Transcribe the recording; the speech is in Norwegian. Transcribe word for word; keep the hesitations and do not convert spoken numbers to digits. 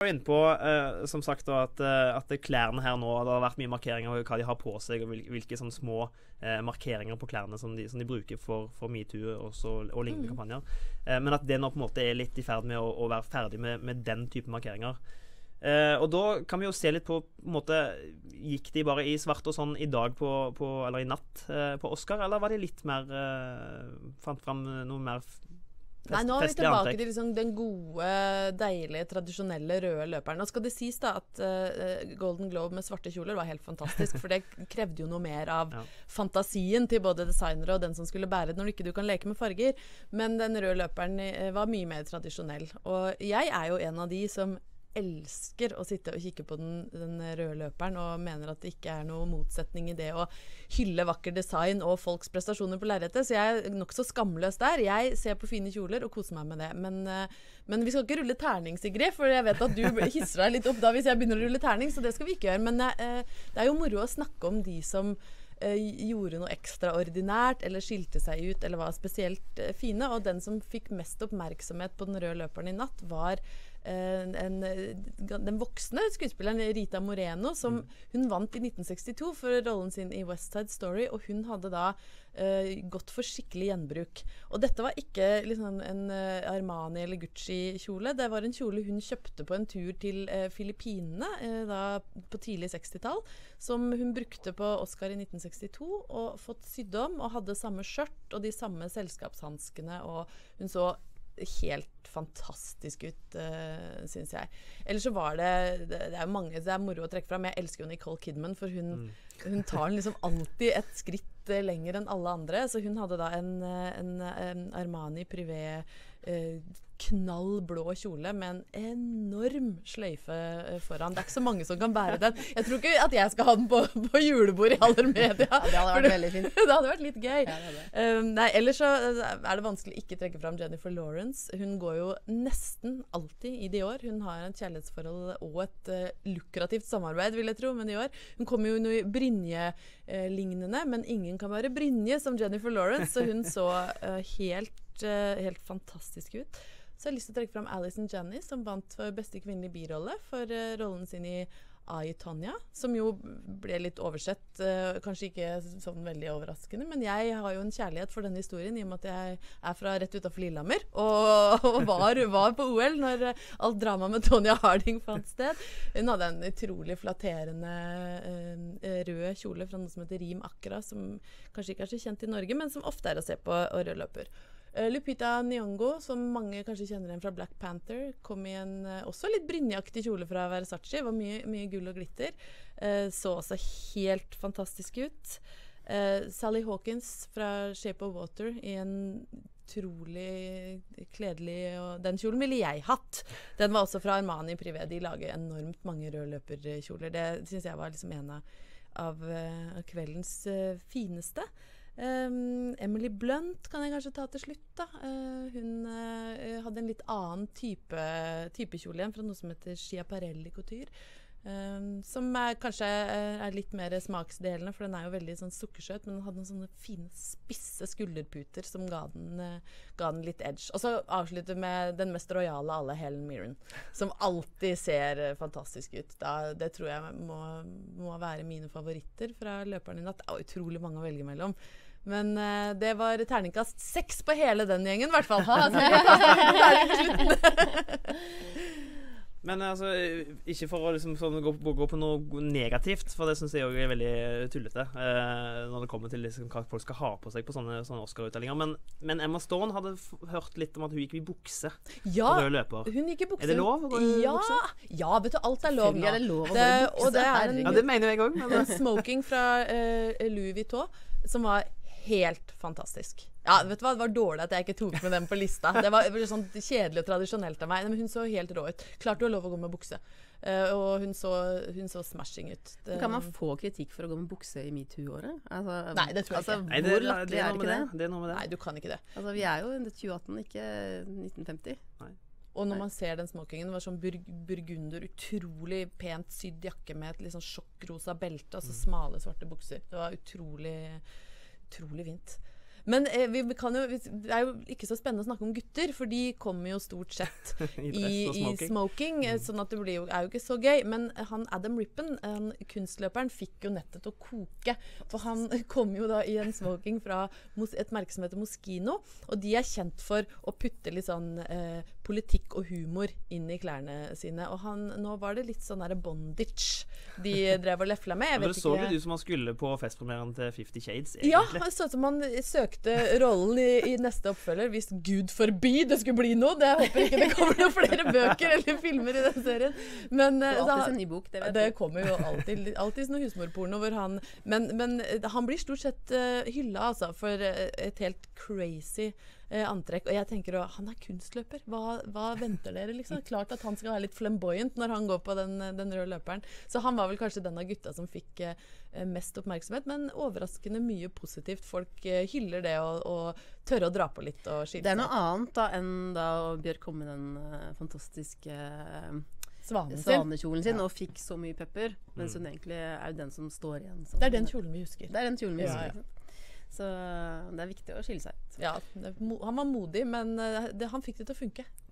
Jeg var inne på, uh, som sagt, da, at, uh, at klærne her nå, det har vært mye markeringer av hva de har på seg, og hvil, hvilke sånne små uh, markeringer på klærne som de, som de bruker for, for MeToo og, så, og lignende mm. kampanjer. Uh, men at det nå på en måte er litt i ferd med å, å være ferdig med, med den type markeringer. Uh, og da kan vi jo se litt på, på en måte, gikk de bare i svart og sånn i dag på, på eller i natt uh, på Oscar, eller var de litt mer, uh, fant frem noe mer fest, Nei, nå er vi tilbake antrekk. til liksom den gode, deilige, tradisjonelle røde løperen. Nå skal det sies da at uh, Golden Globe med svarte kjoler var helt fantastisk, for det krevde jo noe mer av ja. fantasien til både designere og den som skulle bære det, når ikke du kan leke med farger. Men den røde løperen uh, var mye mer tradisjonell. Og jeg er jo en av de som elsker å sitte og kikke på den, den røde løperen og mener at det ikke er noe motsetning i det å hylle vakker design og folks prestasjoner på lerretet, så jeg er nok så skamløs der. Jeg ser på fine kjoler og koser meg med det, men, men vi skal ikke rulle terning, Sigrid, for jeg vet at du hisser deg litt opp da hvis jeg begynner å rulle terning, så det skal vi ikke gjøre, men eh, det er jo moro å snakke om de som eh, gjorde noe ekstraordinært, eller skilte seg ut, eller var spesielt eh, fine, og den som fikk mest oppmerksomhet på den røde løperen i natt var En, en, den voksne skuespilleren Rita Moreno, som hun vant i nitten sekstito for rollen sin i West Side Story, og hun hadde da uh, gått for skikkelig gjenbruk. Og dette var ikke liksom en uh, Armani eller Gucci-kjole, det var en kjole hun kjøpte på en tur til uh, Filippinene uh, da på tidlig sekstitall, som hun brukte på Oscar i nitten sekstito, og fått sydd om, og hadde samme skjørt og de samme selskapshandskene, og hun så helt fantastisk ut, uh, synes jeg. Ellers så var det, det, det er mange, det er moro å trekke fram. Jeg elsker jo Nicole Kidman, for hun, mm. hun tar liksom alltid et skritt uh, lenger enn alle andre. Så hun hadde da en, en, en Armani Privé uh, knallblå kjole med en enorm sløyfe uh, foran. Det er ikke så mange som kan bære den. Jeg tror ikke at jeg skal ha den på, på julebord i aller media. Ja, det hadde vært veldig fint. Det hadde vært litt gøy. Ja, det det. Um, nei, ellers så er det vanskelig ikke trekke fram Jennifer Lawrence. Hun går jo nesten alltid i Dior. Hun har en kjærlighetsforhold og et uh, lukrativt samarbeid, vil jeg tro, med Dior. Hun kommer jo noe Brynje-lignende, uh, men ingen kan være Brynje som Jennifer Lawrence, så hun så uh, helt, uh, helt fantastisk ut. Så jeg har lyst til å trekke frem Alison Janney, som vant for beste kvinnelige birolle for uh, rollen sin i I, Tonya, som jo ble litt oversett, uh, kanskje ikke sånn veldig overraskende, men jeg har jo en kjærlighet for denne historien, i og med at jeg er fra rett utenfor Lillehammer, og, og var, var på O L når uh, alt drama med Tonya Harding fant sted. Hun hadde en utrolig flatterende uh, rød kjole fra noe som heter Rim Accra, som kanskje ikke er så kjent i Norge, men som ofte er å se på rødløper. Uh, Lupita Nyong'o, som mange kanskje kjenner igjen fra Black Panther, kom i en uh, også litt brynjeaktig kjole fra Versace. Det var mye, mye gull og glitter. Uh, så også helt fantastisk ut. Uh, Sally Hawkins fra Shape of Water i en utrolig kledelig, og den kjolen ville jeg hatt. Den var også fra Armani Privé. De lager enormt mange rødløperkjoler. Det synes jeg var liksom en av, av uh, kveldens uh, fineste. Um, Emily Blunt kan jeg kanskje ta til slutt da. Uh, hun uh, hadde en litt annen type, type kjole igjen fra noe som heter Schiaparelli Couture, um, som er, kanskje er, er litt mer smaksdelende, for den er jo veldig sånn sukkersøt, men den hadde noen sånne fine spisse skulderputer som ga den, uh, ga den litt edge. Og så avslutter med den mest royale av alle, Helen Mirren, som alltid ser uh, fantastisk ut. Da, det tror jeg må, må være mine favoritter fra løperen i natt. Det er utrolig mange å velge mellom. Men uh, det var terningkast seks på hele den gjengen, i hvert fall. Ha, Men altså, ikke for å liksom, sånn, gå, gå på noe negativt, for det synes jeg også er veldig tullete, eh, når det kommer til liksom, hva folk skal ha på seg på sånne, sånne Oscar-utdellinger. Men, men Emma Stone hadde f hørt litt om at hun gikk i bukse ja, på rød løper. Hun gikk i bukse. Er det lov å gå i ja, bukse? Ja, vet du, alt er lov nå. Er det lov å det, gå i bukse? Og det er en, ja, det mener jeg også. En smoking fra uh, Louis Vuitton, som var helt fantastisk. Ja, vet du hva? Det var dårlig at jeg ikke tok med den på lista. Det var sånn kjedelig og tradisjonelt av meg. Men hun så helt rå ut. Klart du har lov å gå med bukse. Uh, og hun så, hun så smashing ut. Det, kan man få kritikk for å gå med bukse i MeToo-året? Altså, nei, det tror jeg altså, ikke. Nei, det, hvor det, latterlig det, er det ikke det? det? Det er noe med det. Nei, du kan ikke det. Altså, vi er jo i tjue atten, ikke nitten femti. Nei. Og når man ser den smokingen, det var sånn burg burgunder, utrolig pent sydd jakke med et liksom sjokkrosa belte, og så smale svarte bukser. Det var utrolig, utrolig fint. Men eh, vi kan jo, det er jo ikke så spennende å snakke om gutter, for de kommer jo stort sett I i, dress og i smoking. smoking, eh, sånn at det blir jo, er jo ikke så gøy. Men han Adam Rippon, han kunstløperen, fikk jo nettet til å koke. For han kom jo da i en smoking fra mos- et merke som heter Moschino, og de er kjent for å putte litt sånn eh, politikk og humor inn i klærne sine. Og han, nå var det litt sånn der bondage de drev og lefla med. Jeg Men vet det så ikke. jo ut som han skulle på festpremieren til Fifty Shades, Ja, egentlig. det så ut som han søkte rollen i, i neste oppfølger, hvis Gud forby det skulle bli noe. Det jeg håper ikke det kommer noen flere bøker eller filmer i den serien. Men Det eh, er så alltid han- en ny bok, det vet det du. kommer jo alltid, alltid noe husmorporno hvor han men, men eh, han blir stort sett uh, hylla altså, for eh, et helt crazy eh, antrekk. Og jeg tenker også, han er kunstløper. Hva, hva venter dere, liksom? Klart at han skal være litt flamboyant når han går på den, den røde løperen. Så han var vel kanskje den av gutta som fikk eh, mest oppmerksomhet, men overraskende mye positivt. Folk eh, hyller det og, og tørre å dra på litt og skille Det er seg. noe annet da enn da Bjørk kom med den eh, fantastiske uh, Svanen sin. svanekjolen sin Ja. og fikk så mye pepper, mens Mm. hun egentlig er jo den som står igjen. Som, Det er den kjolen vi husker. Det er den kjolen vi Ja, husker. ja. ikke sant? Så det er viktig å skille seg ut. Ja, det, mo- han var modig, men eh, det, han fikk det til å funke.